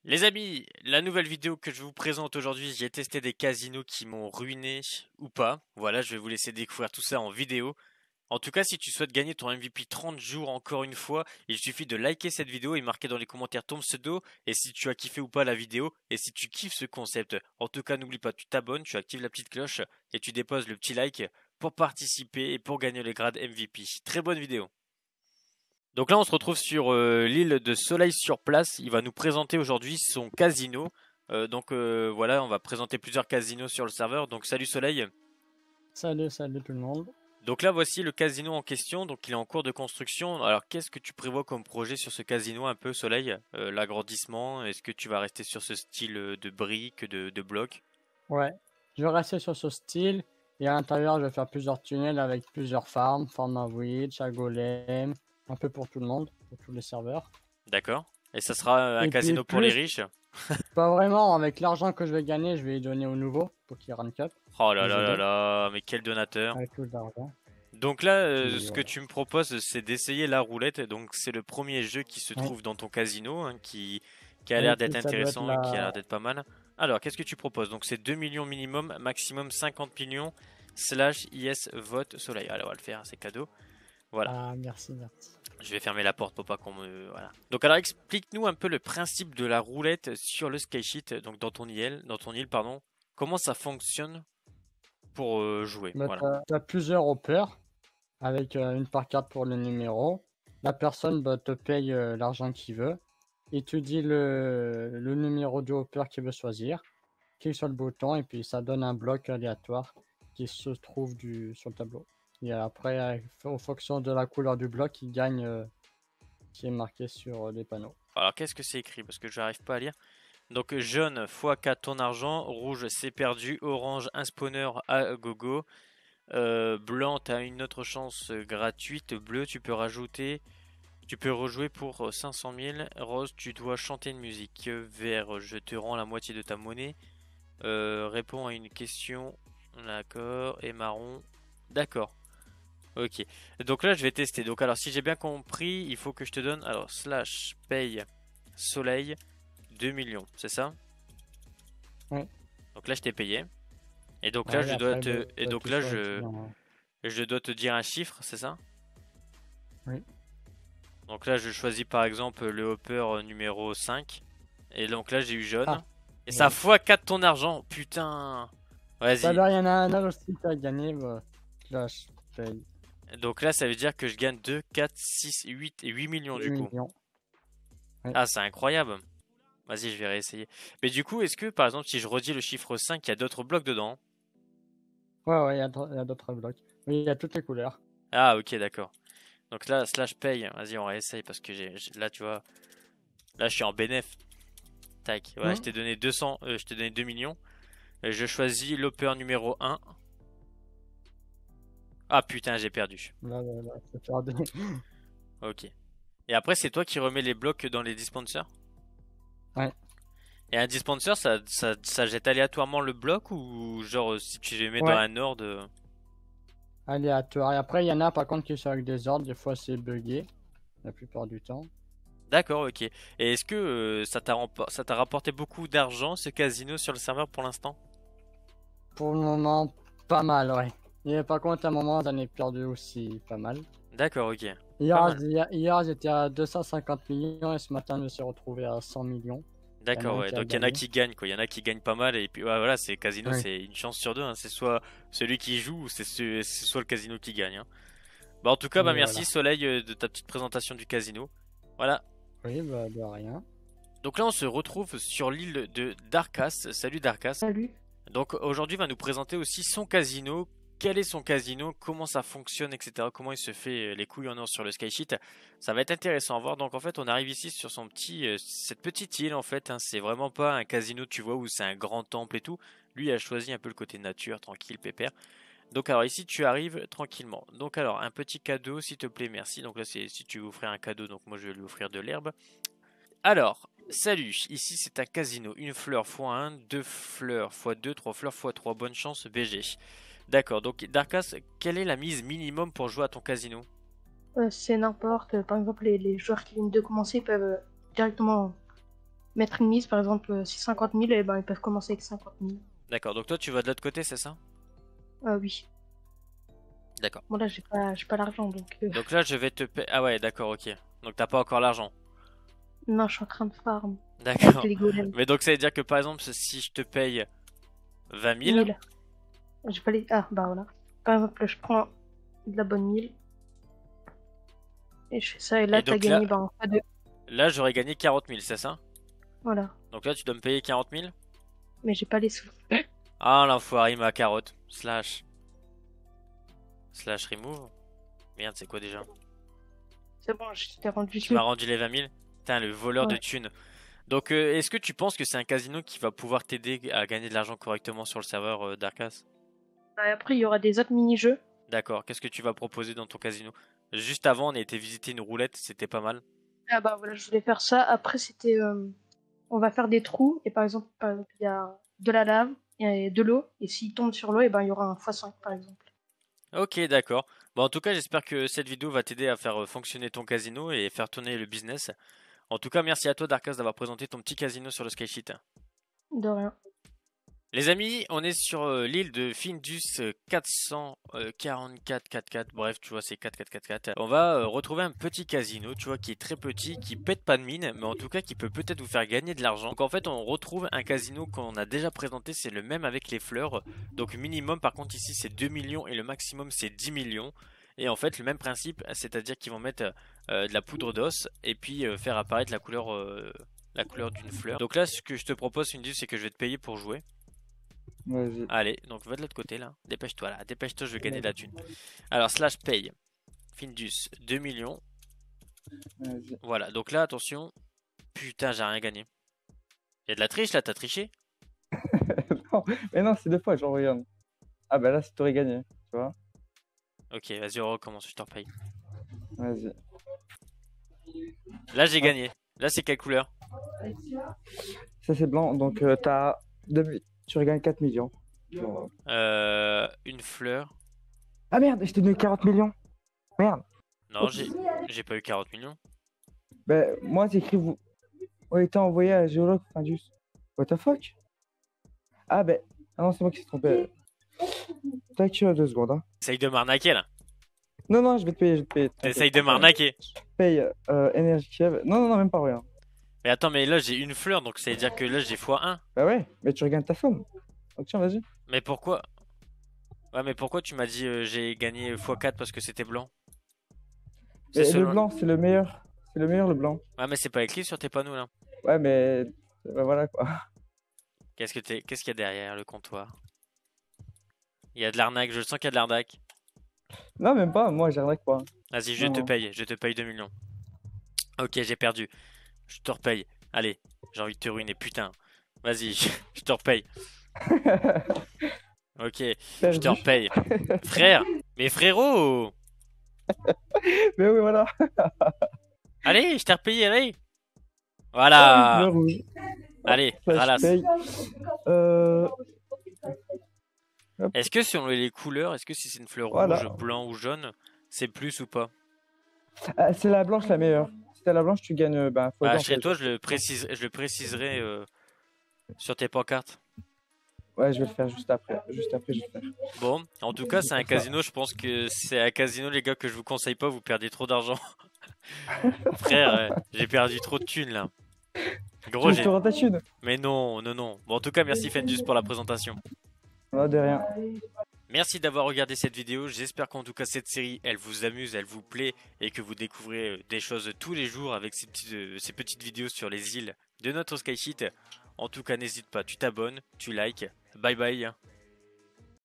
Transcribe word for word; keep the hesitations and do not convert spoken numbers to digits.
Les amis, la nouvelle vidéo que je vous présente aujourd'hui, j'ai testé des casinos qui m'ont ruiné ou pas. Voilà, je vais vous laisser découvrir tout ça en vidéo. En tout cas, si tu souhaites gagner ton M V P trente jours encore une fois, il suffit de liker cette vidéo et marquer dans les commentaires ton pseudo et si tu as kiffé ou pas la vidéo et si tu kiffes ce concept. En tout cas, n'oublie pas, tu t'abonnes, tu actives la petite cloche et tu déposes le petit like pour participer et pour gagner le grade M V P. Très bonne vidéo. Donc là, on se retrouve sur euh, l'île de Soleil sur place. Il va nous présenter aujourd'hui son casino. Euh, donc euh, voilà, on va présenter plusieurs casinos sur le serveur. Donc salut Soleil. Salut, salut tout le monde. Donc là, voici le casino en question. Donc il est en cours de construction. Alors qu'est-ce que tu prévois comme projet sur ce casino un peu, Soleil? euh, L'agrandissement, est-ce que tu vas rester sur ce style de briques, de, de blocs? Ouais, je vais rester sur ce style et à l'intérieur, je vais faire plusieurs tunnels avec plusieurs farms, farm à witch, à golem, un peu pour tout le monde, pour tous les serveurs. D'accord. Et ça sera un Et puis casino pour les plus, riches? pas vraiment, avec l'argent que je vais gagner, je vais y donner aux nouveaux pour qu'ils rank up, Oh là les là là aider là, mais quel donateur! avec tout l'argent. Donc là, euh, Puis ce que voilà. tu me proposes, c'est d'essayer la roulette. Donc c'est le premier jeu qui se Oui, trouve dans ton casino, hein, qui, qui a et l'air d'être puis ça doit être intéressant et qui a la... l'air d'être pas mal. Alors, qu'est-ce que tu proposes? Donc c'est deux millions minimum, maximum cinquante millions, slash yes vote soleil. Allez, on va le faire, c'est cadeau. Voilà. Ah, merci, merci. Je vais fermer la porte pour pas qu'on me... Voilà. Donc alors explique-nous un peu le principe de la roulette sur le skysheet, donc dans ton île, dans ton île, pardon. Comment ça fonctionne pour euh, jouer, Bah, voilà. t'as, t'as plusieurs hoppers avec euh, une par carte pour le numéro. La personne bah, te paye euh, l'argent qu'il veut. Et tu dis le, le numéro du hopper qu'il veut choisir. Clique sur le bouton et puis ça donne un bloc aléatoire qui se trouve du, sur le tableau. Et après, euh, en fonction de la couleur du bloc, il gagne euh, qui est marqué sur euh, les panneaux. Alors qu'est-ce que c'est écrit? Parce que j'arrive pas à lire. Donc jaune fois quatre ton argent, rouge c'est perdu, orange un spawner à gogo, euh, blanc t'as une autre chance gratuite, bleu tu peux rajouter, tu peux rejouer pour cinq cent mille, rose tu dois chanter une musique, vert je te rends la moitié de ta monnaie, euh, réponds à une question, d'accord, et marron, d'accord. Ok, donc là je vais tester. Donc alors si j'ai bien compris, il faut que je te donne, alors slash paye soleil deux millions, c'est ça? Oui. Donc là je t'ai payé. Et donc là Ouais, je dois après, te bah, et bah, donc tu là choisis, je hein. je dois te dire un chiffre, c'est ça? Oui. Donc là je choisis par exemple le hopper numéro cinq. Et donc là j'ai eu jaune. Ah, Et ça oui. fois quatre ton argent. Putain. Bah, Vas-y. là, il y en a un autre aussi qui a gagné. Bah, là, je paye Donc là ça veut dire que je gagne deux, quatre, six, huit et huit millions huit du coup. millions. Oui. Ah c'est incroyable. Vas-y je vais réessayer. Mais du coup est-ce que par exemple si je redis le chiffre cinq, il y a d'autres blocs dedans? Ouais, ouais, il y a d'autres il y a d'autres blocs. Oui, il y a toutes les couleurs. Ah ok d'accord. Donc là slash paye. Vas-y on réessaye parce que j'ai là tu vois. Là je suis en bénéf. Tac. Ouais je Hmm. t'ai donné deux cents. Euh, je t'ai donné deux millions. Et je choisis l'hopper numéro un. Ah putain, j'ai perdu. Là, là, là, c'est perdu. Ok. Et après, c'est toi qui remets les blocs dans les dispensers? Ouais. Et un dispenser, ça, ça, ça jette aléatoirement le bloc ou genre si tu les mets dans Ouais, un ordre? aléatoire. Et après, il y en a par contre qui sont avec des ordres. Des fois, c'est buggé. La plupart du temps. D'accord, ok. Et est-ce que euh, ça t'a rempo- ça t'a rapporté beaucoup d'argent ce casino sur le serveur pour l'instant? Pour le moment, pas mal, ouais. Et par contre, à un moment, j'en ai perdu aussi pas mal. D'accord, ok. Pas Hier, mal. hier, hier, j'étais à deux cent cinquante millions et ce matin, je me suis retrouvé à cent millions. Il y en a D'accord, un ouais. qui a Donc il y en a gagné. qui gagnent, quoi. Il y en a qui gagnent pas mal et puis ouais, voilà, c'est casino, Oui. c'est une chance sur deux, hein. C'est soit celui qui joue ou c'est ce- c'est soit le casino qui gagne, hein. Bah en tout cas, bah Oui, merci voilà. Soleil euh, de ta petite présentation du casino. Voilà. Oui, bah, de rien. Donc là, on se retrouve sur l'île de Darkas. Salut Darkas. Salut. Donc aujourd'hui, il va nous présenter aussi son casino. Quel est son casino? Comment ça fonctionne, et cetera. Comment il se fait euh, les couilles en or sur le skysheet. Ça va être intéressant à voir. Donc en fait, on arrive ici sur son petit, euh, cette petite île en fait, hein. C'est vraiment pas un casino, tu vois, où c'est un grand temple et tout. Lui il a choisi un peu le côté nature, tranquille, pépère. Donc alors ici tu arrives tranquillement. Donc alors un petit cadeau s'il te plaît, merci. Donc là c'est si tu veux offrir un cadeau, donc moi je vais lui offrir de l'herbe. Alors, salut, ici c'est un casino. Une fleur fois un, deux fleurs fois deux, trois fleurs fois trois. Bonne chance B G. D'accord, donc Darkas, quelle est la mise minimum pour jouer à ton casino? Euh, c'est n'importe. Par exemple, les, les joueurs qui viennent de commencer peuvent euh, directement mettre une mise, par exemple, euh, si cinquante mille, et ben, ils peuvent commencer avec cinquante mille. D'accord, donc toi tu vas de l'autre côté, c'est ça? Ah oui. D'accord. Bon, là, j'ai pas, j'ai pas l'argent, donc... euh, Donc là je vais te payer... Ah ouais, d'accord, ok. Donc t'as pas encore l'argent. Non, je suis en train de farm avec D'accord. les golems. Mais donc ça veut dire que par exemple, si je te paye vingt mille... mille. J'ai pas les... Ah, bah voilà. Par exemple, je prends de la bonne mille. Et je fais ça, et là, Et t'as donc gagné, là- bah, en fait, de... Là j'aurais gagné quarante mille, c'est ça? Voilà. Donc là tu dois me payer quarante mille? Mais j'ai pas les sous. Ah l'enfoiré, ma carotte. Slash. Slash remove. Merde, c'est quoi déjà? C'est bon, je t'ai rendu Tu m'as rendu les vingt mille? Putain, le voleur de Ouais. thunes. Donc, euh, est-ce que tu penses que c'est un casino qui va pouvoir t'aider à gagner de l'argent correctement sur le serveur euh, d'Arcas? Bah, après, il y aura des autres mini-jeux. D'accord, qu'est-ce que tu vas proposer dans ton casino? Juste avant, on a été visiter une roulette, c'était pas mal. Ah bah voilà, je voulais faire ça. Après, c'était... euh, on va faire des trous, et par exemple, par exemple, il y a de la lave et de l'eau, et s'il tombe sur l'eau, et ben il y aura un fois cinq, par exemple. Ok, d'accord. Bon, en tout cas, j'espère que cette vidéo va t'aider à faire euh, fonctionner ton casino et faire tourner le business. En tout cas, merci à toi, Darkas, d'avoir présenté ton petit casino sur le Skysheet. De rien. Les amis, on est sur euh, l'île de Findus euh, quatre cent quarante-quatre quarante-quatre, bref, tu vois, c'est quatre quatre quatre quatre. On va euh, retrouver un petit casino, tu vois, qui est très petit, qui pète pas de mine, mais en tout cas qui peut peut-être vous faire gagner de l'argent. Donc en fait, on retrouve un casino qu'on a déjà présenté, c'est le même avec les fleurs. Donc minimum, par contre, ici, c'est deux millions et le maximum, c'est dix millions. Et en fait, le même principe, c'est-à-dire qu'ils vont mettre euh, de la poudre d'os et puis euh, faire apparaître la couleur, euh, la couleur d'une fleur. Donc là, ce que je te propose, Findus, c'est que je vais te payer pour jouer. Vas-y. Allez, donc va de l'autre côté là. Dépêche-toi là, dépêche-toi, je vais gagner de la thune. Alors, slash paye. Findus, deux millions. Vas-y. Voilà, donc là, attention. Putain, j'ai rien gagné. Y'a de la triche là, t'as triché? Non, mais non, c'est deux fois, genre, regarde. Ah bah là, c'est t'aurais gagné, tu vois. Ok, vas-y, on recommence, je te repaye. Vas-y. Là, j'ai gagné. Là, c'est quelle couleur? Ça, c'est blanc, donc euh, t'as deux mi- tu regagnes quatre millions. Genre, Euh, une fleur. ah merde, je t'ai donné quarante millions. Merde. Non, j'ai j'ai pas eu quarante millions. Bah, moi, c'est écrit vous. ont été envoyés à Géologue Findus. What the fuck? Ah ben, ah non, c'est moi qui s'est trompé. Tac, tu as deux secondes. Hein. T'essayes de m'arnaquer là. Non, non, je vais te payer, je vais te payer. T'essayes de m'arnaquer. Je paye euh, Énergie Kiev. Non, non, non, même pas rien. Mais attends, mais là, j'ai une fleur, donc ça veut dire que là, j'ai fois un. Bah ouais, mais tu regagnes ta somme. Donc tiens, vas-y. Mais pourquoi? Ouais, mais pourquoi tu m'as dit euh, j'ai gagné fois quatre parce que c'était blanc? C'est Et le selon- blanc, c'est le meilleur. C'est le meilleur, le blanc. Ouais, mais c'est pas écrit sur tes panneaux là. Ouais, mais bah, voilà quoi. Qu'est-ce que t'es... Qu'est-ce qu'il y a derrière le comptoir? Il y a de l'arnaque, je le sens qu'il y a de l'arnaque. Non, même pas, moi j'arnaque pas. Vas-y, je Non, te non. paye, je te paye deux millions. Ok, j'ai perdu. Je te repaye. Allez, j'ai envie de te ruiner, putain. Vas-y, je, je te repaye. Ok, je Perdu. te repaye. Frère, mais frérot! Mais oui, voilà. Allez, je t'ai repayé, allez! Voilà! Le rouge. Allez, Ça, je ralasse. paye. Euh... Est-ce que selon les couleurs, est-ce que si c'est une fleur Voilà. rouge, blanc ou jaune, c'est plus ou pas? Ah, c'est la blanche la meilleure. Si t'as la blanche, tu gagnes. Ben, faut Bah, dire, chez en fait. toi, je le, précise, je le préciserai euh, sur tes pancartes. Ouais, je vais le faire juste après. Juste après, je vais le faire. Bon, en tout cas, c'est un casino. Je pense que c'est un casino, les gars, que je vous conseille pas. Vous perdez trop d'argent. Frère, euh, j'ai perdu trop de thunes là. Gros, Tu j'ai. te rends ta thune? Mais non, non, non. Bon, en tout cas, merci Fendus pour la présentation. Non, de rien. Merci d'avoir regardé cette vidéo. J'espère qu'en tout cas, cette série, elle vous amuse, elle vous plaît et que vous découvrez euh, des choses tous les jours avec ces petites, euh, ces petites vidéos sur les îles de notre Skysheet. En tout cas, n'hésite pas, tu t'abonnes, tu likes. Bye bye.